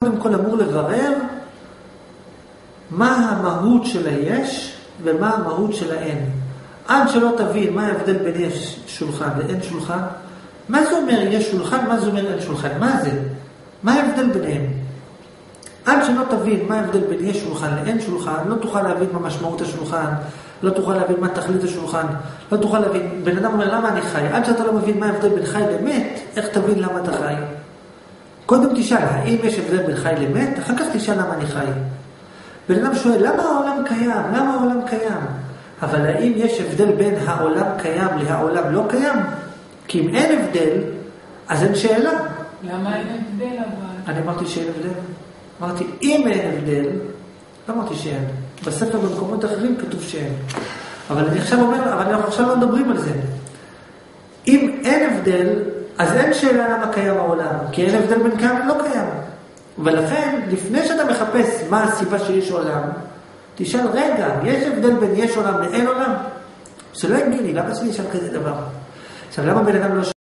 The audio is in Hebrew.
קודם כל אמור לברר מה המהות של היש ומה המהות של האין. עד שלא תבין מה ההבדל בין יש שולחן ואין שולחן, מה זה אומר יש שולחן, מה זה אומר אין שולחן, מה זה? מה ההבדל ביניהם? עד שלא תבין מה ההבדל בין יש שולחן לאין שולחן, לא תוכל להבין מה משמעות השולחן, לא תוכל להבין מה תכלית השולחן, לא תוכל להבין, בן אדם אומר למה אני חי, עד שאתה לא מבין מה ההבדל בין חי למת, איך תבין למה אתה חי? קודם תשאל, האם יש הבדל בין חי למת? אחר כך תשאל למה אני חי. בן אדם שואל, למה העולם קיים? למה העולם קיים? אבל האם יש הבדל בין העולם קיים להעולם לא קיים? כי אם אין הבדל, אז אין שאלה. למה אין הבדל אבל? אני אמרתי שאין הבדל. אמרתי, אם אין הבדל, לא אמרתי שאין. בספר במקומות אחרים כתוב שאין. אבל אני עכשיו אומר, אבל אנחנו עכשיו לא מדברים על זה. אם אין הבדל, אז אין שאלה למה קיים העולם. כי אין הבדל בין קיים ולא קיים. ולכן, לפני שאתה מחפש מה הסיבה שיש עולם, תשאל, רגע, יש הבדל בין יש עולם לאין עולם? זה לא הגיוני, למה שאני אשאל כזה דבר? עכשיו, למה בן אדם לא